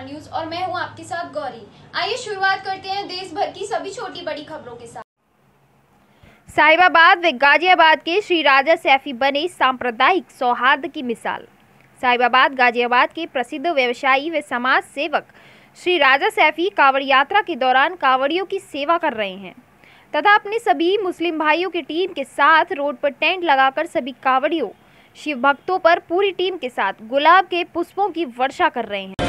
Star news और मैं हूं आपके साथ गौरी। आइए शुरुआत करते हैं देश भर की सभी छोटी बड़ी खबरों के साथ। साहिबाबाद व गाजियाबाद के श्री राजा सैफी बने सांप्रदायिक सौहार्द की मिसाल। साहिबाबाद गाजियाबाद के प्रसिद्ध व्यवसायी व समाज सेवक श्री राजा सैफी कांवड़ यात्रा के दौरान कांवड़ियों की सेवा कर रहे हैं तथा अपने सभी मुस्लिम भाइयों की टीम के साथ रोड पर टेंट लगाकर सभी कांवड़ियों शिव भक्तों पर पूरी टीम के साथ गुलाब के पुष्पों की वर्षा कर रहे हैं।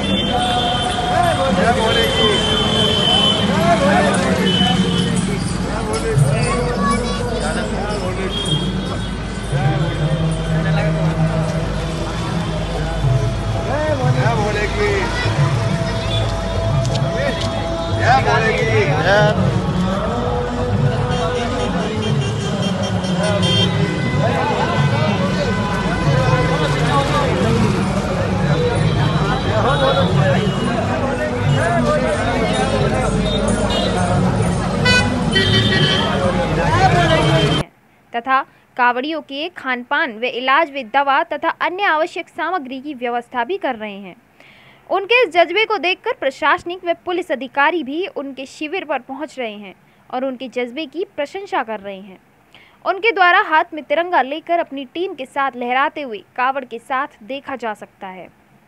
तथा कांवड़ियों के खानपान व इलाज व दवा तथा अन्य आवश्यक सामग्री की व्यवस्था भी कर रहे हैं। उनके इस जज्बे को देखकर प्रशासनिक व पुलिस अधिकारी भी उनके शिविर पर पहुंच रहे हैं और उनके जज्बे की प्रशंसा कर रहे हैं। उनके द्वारा हाथ में तिरंगा लेकर अपनी टीम के साथ लहराते हुए कांवड़ के साथ देखा जा सकता है।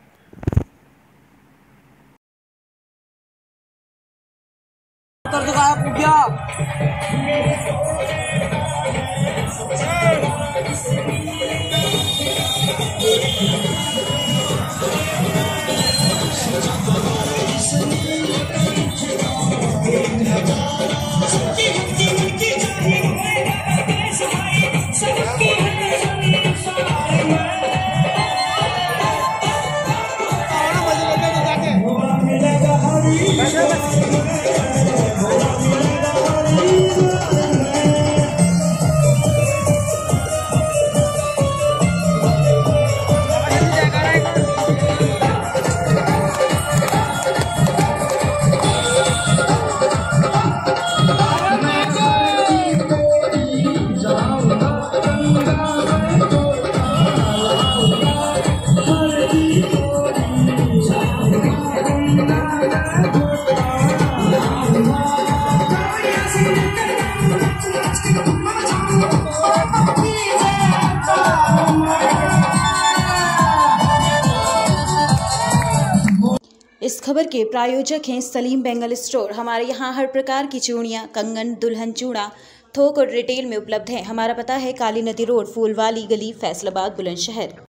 इस खबर के प्रायोजक हैं सलीम बेंगल स्टोर। हमारे यहाँ हर प्रकार की चूड़ियाँ, कंगन, दुल्हन चूड़ा थोक और रिटेल में उपलब्ध है। हमारा पता है काली नदी रोड, फूलवाली गली, फैसलाबाद, बुलंदशहर।